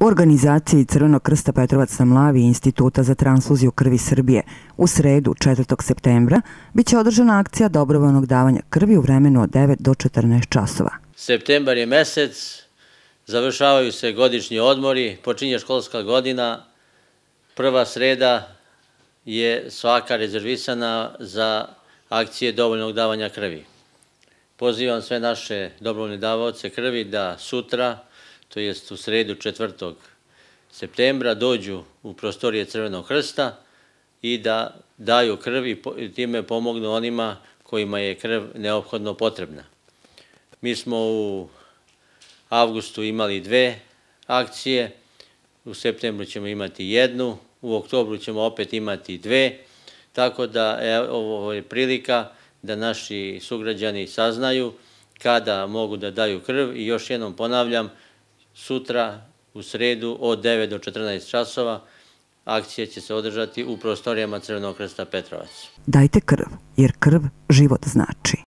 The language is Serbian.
organizaciji Crvenog krsta Petrovac na Mlavi i Instituta za transfuziju krvi Srbije u sredu 4. septembra biće održana akcija dobrovoljnog davanja krvi u vremenu od 9 do 14 časova. Septembar je mesec, završavaju se godišnji odmori, počinje školska godina, prva sreda je svaka rezervisana za akcije dobrovoljnog davanja krvi. Pozivam sve naše dobrovoljne davaoce krvi da sutra, to jest u sredu 4. septembra, dođu u prostorije Crvenog krsta i da daju krv i time pomognu onima kojima je krv neophodno potrebna. Mi smo u avgustu imali 2 akcije, u septembru ćemo imati 1, u oktobru ćemo opet imati 2, tako da ovo je prilika da naši sugrađani saznaju kada mogu da daju krv i još jednom ponavljam, sutra u sredu od 9 do 14 časova akcija će se održati u prostorijama Crvenog krsta Petrovac. Dajte krv, jer krv život znači.